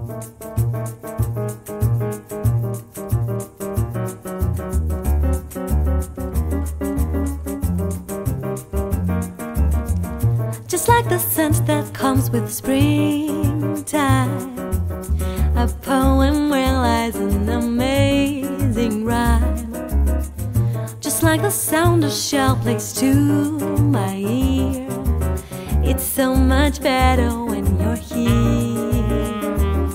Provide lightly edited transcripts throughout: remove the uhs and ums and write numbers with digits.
Just like the scent that comes with springtime, a poem where lies an amazing rhyme. Just like the sound a shell plays to my ear, it's so much better when you're here.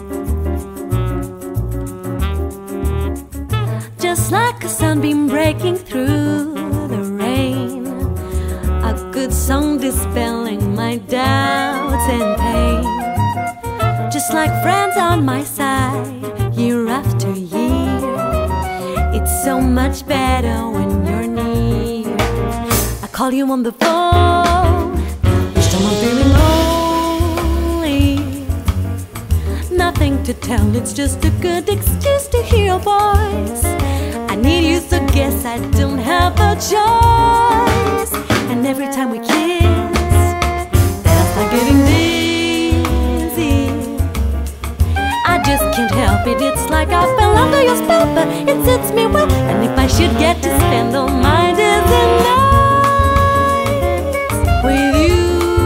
Just like a sunbeam breaking through the rain, a good song dispelling my doubts and pain. Just like friends on my side, year after year, it's so much better when you're near. I call you on the phone each time I'm feeling lonely. Nothing to tell, it's just a good excuse to hear your voice. I need you, so guess I don't have a choice. And every time we kiss, then I start getting dizzy. I just can't help it, it's like I fell under your spell, but it suits me well. And if I should get to spend all my days and nights with you,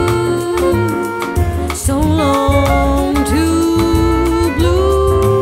so long to blue.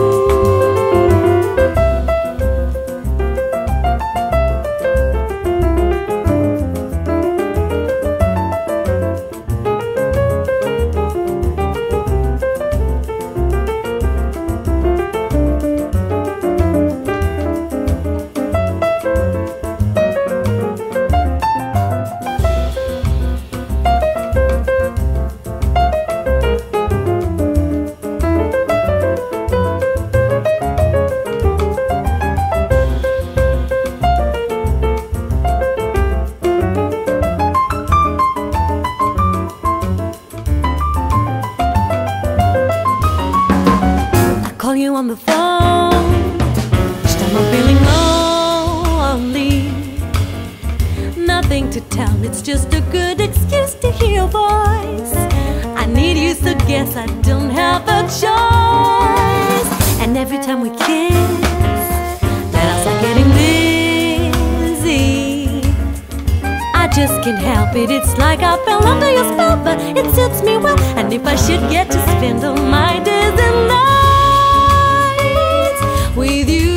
Call you on the phone each time I'm feeling lonely. Nothing to tell, it's just a good excuse to hear your voice. I need you, so guess I don't have a choice. And every time we kiss, then I start getting dizzy. I just can't help it, it's like I fell under your spell, but it suits me well. And if I should get to spend all my days and nights with you,